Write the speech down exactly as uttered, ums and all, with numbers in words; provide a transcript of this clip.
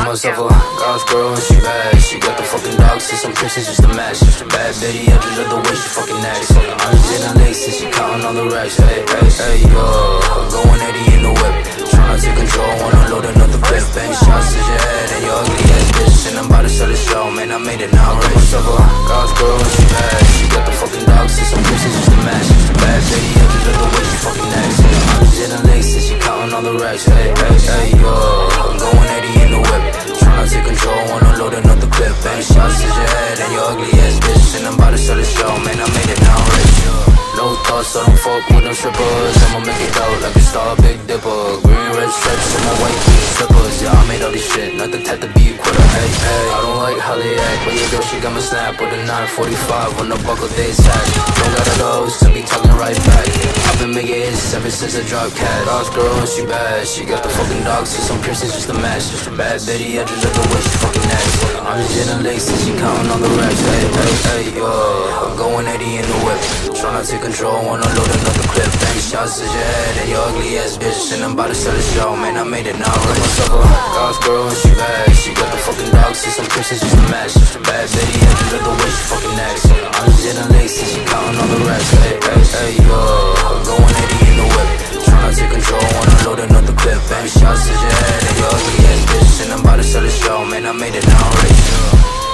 myself a goth girl and she bad. She got the fucking dogs, see some piercings just to match. Bad bitty, I just love the way she fucking acts. I'm just in the lakes and she counting all the racks. Hey, hey, hey, yo, going eighty in the whip, tryna take control, wanna load another clip. Bang shots to your head and your ugly ass bitch, and I'm about to sell the show, man, I made it now. Right, myself a goth girl and she bad. She got the fucking dogs, see some piercings just to match. Bad bitty, I just love the way she fucking acts. I'm just in the lakes and she counting all the racks. Hey, hey, hey, yo, going eighty in the whip, tryna take control, wanna load another clip. Bang shots to your head and your ugly ass bitch, and I'm about to sell the show, man, I made it now. Rich. No thoughts, I don't fuck with them strippers. I'ma make it out like a star, Big Dipper. Green, red stripes on my white booty slippers. Yeah, I made all this shit, not the type to be a quitter. Hey, hey, I don't like how they act, but yeah, girl, she got me snap with a nine forty-five on the buckle day tag. Don't got a nose to be talking right back. I've been making hits ever since I dropped cat. Goth girl and she bad, she got the fucking dogs, see some piercings just to match. Just a bad bitty, I just love the way she fucking acts. I'm just in the lakes and she counting on the racks. Hey, hey, hey, yo, I'm going eighty in the whip, tryna take control, wanna load another clip. Bang shots to your head and your ugly ass bitch, and I'm about to sell the show, man, I made it now. Right, myself a goth girl and she bad. She got the fucking dogs, see some piercings just to match. Just a bad bitty, I just love the way she fucking acts. I'm just in the lakes and she counting on the racks. Hey, hey, hey, yo, I'm going eighty in the whip, tryna take control, wanna load another clip. Bang shots to your head and your ugly ass bitch, and I'm about to sell the show, man, I made it now. Right.